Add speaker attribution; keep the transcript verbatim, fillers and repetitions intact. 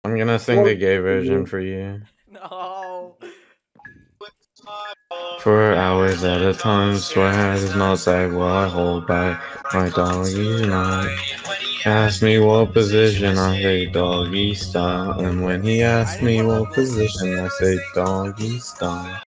Speaker 1: I'm gonna sing the gay version for you.
Speaker 2: No.
Speaker 1: For hours at a time, swear does not say while I hold back my doggy night. Ask me what position, I say doggy style. And when he asks me what position, I say doggy style.